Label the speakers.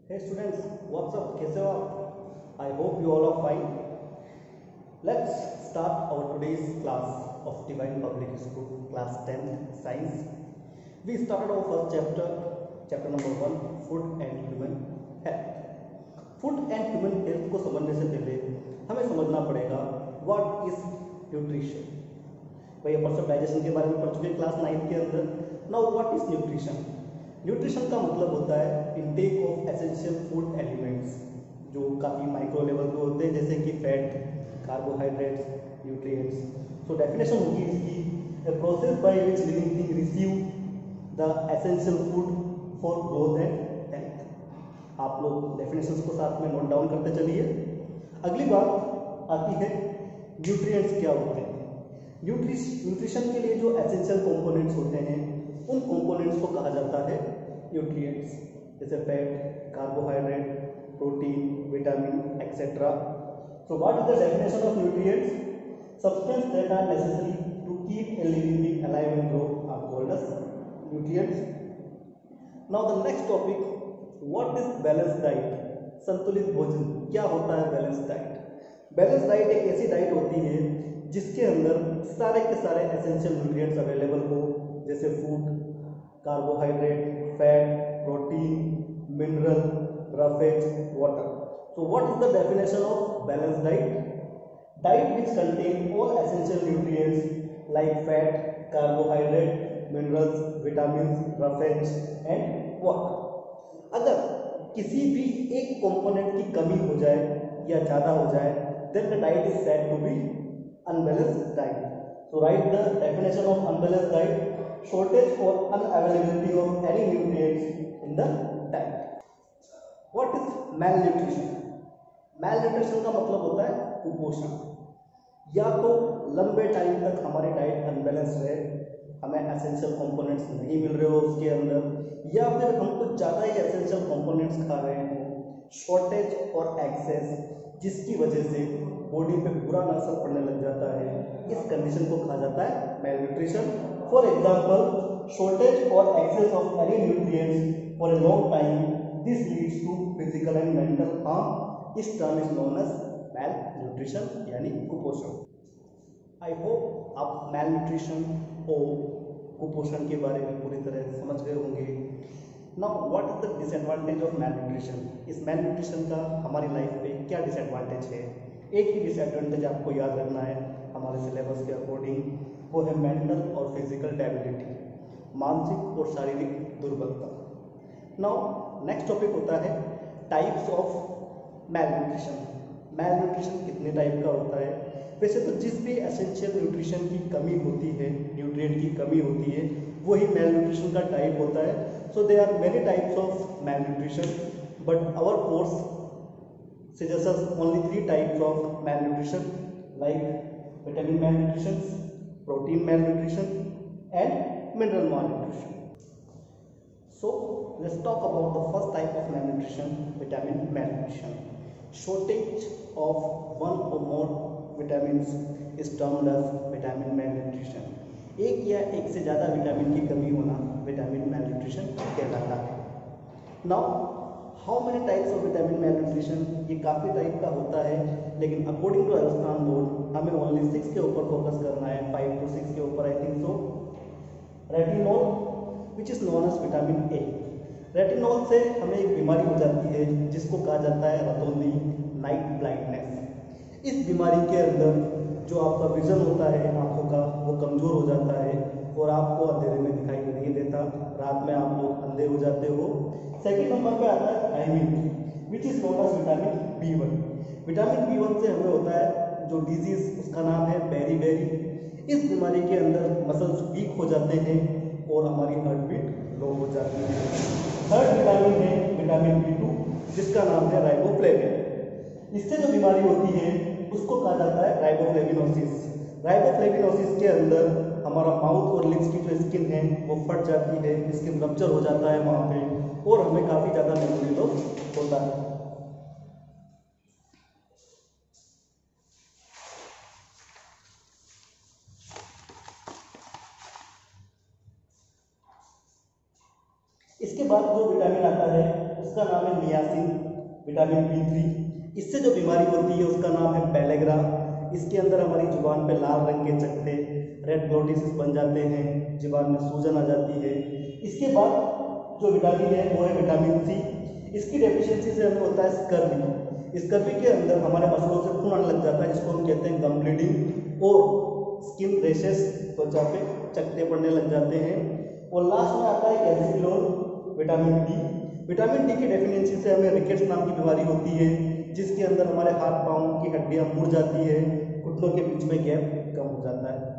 Speaker 1: Hey students, what's up? कैसे हो आप? I hope you all are fine. Let's start our today's class of Divine Public School, class 10 Science. We started our first chapter, chapter number 1, Food and Human Health. Food and Human Health को समझने से पहले हमें समझना पड़ेगा what is nutrition. भाई अपन सब digestion के बारे में पढ़ चुके हैं क्लास 9 के अंदर. Now what is nutrition? Nutrition का मतलब होता है intake of essential food elements जो काफ़ी माइक्रो लेवल पे होते हैं, जैसे कि fat, carbohydrates, nutrients. So definition होगी इसकी, a process by which living thing receive the essential food for growth and health. आप लोग डेफिनेशंस को साथ में नोट डाउन करते चलिए. अगली बात आती है न्यूट्रिएंट्स क्या होते हैं. न्यूट्रिशन के लिए जो एसेंशियल कंपोनेंट्स होते हैं उन कंपोनेंट्स को कहा जाता है न्यूट्रिएंट्स, जैसे fat, carbohydrate, protein, vitamin etcetera. So what is the definition of nutrients? Substance that are necessary to keep a living being alive and grow are called as nutrients. Now the next topic, what is balance diet. संतुलित भोजन क्या होता है? Balance diet. Balance diet एक ऐसी diet होती है जिसके अंदर सारे के सारे एसेंशियल न्यूट्रिएंट्स अवेलेबल हो, जैसे food, carbohydrate, fat, protein, mineral, roughage, water. So what is the definition of balance diet? Diet which contain all essential nutrients like fat, carbohydrate, minerals, vitamin, roughage and water. अगर किसी भी एक component की कमी हो जाए या ज़्यादा हो जाए, then the diet is said to be unbalanced diet. So write the definition of unbalanced diet: shortage or unavailability of any nutrients in the diet. What is malnutrition? Malnutrition का मतलब होता है कुपोषण. या तो लंबे टाइम तक हमारी डाइट अनबैलेंस रहे, हमें एसेंशियल कंपोनेंट्स नहीं मिल रहे हो उसके अंदर, या फिर हम कुछ ज़्यादा ही एसेंशियल कंपोनेंट्स खा रहे हो, शॉर्टेज और एक्सेस, जिसकी वजह से बॉडी पे बुरा असर पड़ने लग जाता है. इस कंडीशन को कहा जाता है मैलन्यूट्रिशन. फॉर एग्जांपल, शॉर्टेज और excess of any nutrients for a long time, this leads to physical and mental harm. This term is known as malnutrition यानी कुपोषण. आई होप आप मैलन्यूट्रिशन और कुपोषण के बारे में पूरी तरह समझ गए होंगे. Now what is the disadvantage of malnutrition. इस मैलन्यूट्रिशन का हमारी लाइफ पे क्या डिसएडवांटेज है? एक ही डिसएडवांटेज आपको याद रखना है हमारे सिलेबस के अकॉर्डिंग, वो है मेंटल और फिजिकल डेबिलिटी, मानसिक और शारीरिक दुर्बलता. नाउ नेक्स्ट टॉपिक होता है टाइप्स ऑफ मैलन्यूट्रिशन. मैलन्यूट्रिशन कितने टाइप का होता है? वैसे तो जिस भी एसेंशियल न्यूट्रिशन की कमी होती है, न्यूट्रिएंट की कमी होती है, वही मैलन्यूट्रिशन का टाइप होता है. So there are many types of malnutrition, but our course suggests only 3 types of malnutrition, like vitamin malnutrition, protein malnutrition and mineral malnutrition. So let's talk about the first type of malnutrition, vitamin malnutrition. Shortage of one or more vitamins is termed as vitamin malnutrition. एक या एक से ज़्यादा vitamin की कमी होना vitamin malnutrition कहलाता है. Now how many types of vitamin malnutrition? ये काफ़ी टाइप का होता है, लेकिन अकॉर्डिंग टू राजस्थान बोर्ड हमें ओनली 6 के ऊपर फोकस करना है, 5 to 6 के ऊपर I think so. Retinol which is known as vitamin A. Retinol से हमें एक बीमारी हो जाती है जिसको कहा जाता है रतौंधी, नाइट ब्लाइंडनेस. इस बीमारी के अंदर जो आपका विजन होता है आँखों का, वो कमज़ोर हो जाता है और आपको अंधेरे में दिखाई नहीं देता, रात में आप लोग अंधे हो जाते हो. सेकेंड नंबर पे आता है thiamine which is known as vitamin B1. Vitamin B1 से हमें होता है जो डिजीज, उसका नाम है बेरी. इस बीमारी के अंदर मसल्स वीक हो जाते हैं और हमारी हार्ट बीट लो हो जाती है. थर्ड विटामिन है विटामिन B2 जिसका नाम है राइबोफ्लेविन. इससे जो बीमारी होती है उसको कहा जाता है राइबोफ्लेविनोसिस. राइबोफ्लेविनोसिस के अंदर हमारा माउथ और लिप्स की जो स्किन है वो फट जाती है, स्किन रप्चर हो जाता है वहाँ पे, और हमें काफ़ी ज़्यादा मेमोरी लॉस होता है. इसके बाद जो विटामिन आता है उसका नाम है नियासिन। विटामिन B3, इससे जो बीमारी होती है उसका नाम है पेलेग्रा। इसके अंदर हमारी जुबान पे लाल रंग के चकत्ते, रेड ब्लड डिसीज बन जाते हैं, जुबान में सूजन आ जाती है। इसके बाद जो विटामिन है वो है विटामिन C। इसकी डेफिशिएंसी से हमें होता है स्कर्वी। स्कर्वी के अंदर हमारे मसलों से खून आने लग जाता है, जिसको हम कहते हैं गम ब्लीडिंग, और स्किन रेशेस, त्वचा पे चकत्ते पड़ने लग जाते हैं। और लास्ट में आता है calciferol, vitamin D। Vitamin D की डेफिशिएंसी से हमें रिकेट्स नाम की बीमारी होती है, जिसके अंदर हमारे हाथ पाँव की हड्डियां मुड़ जाती है, घुटनों के बीच में गैप कम हो जाता है।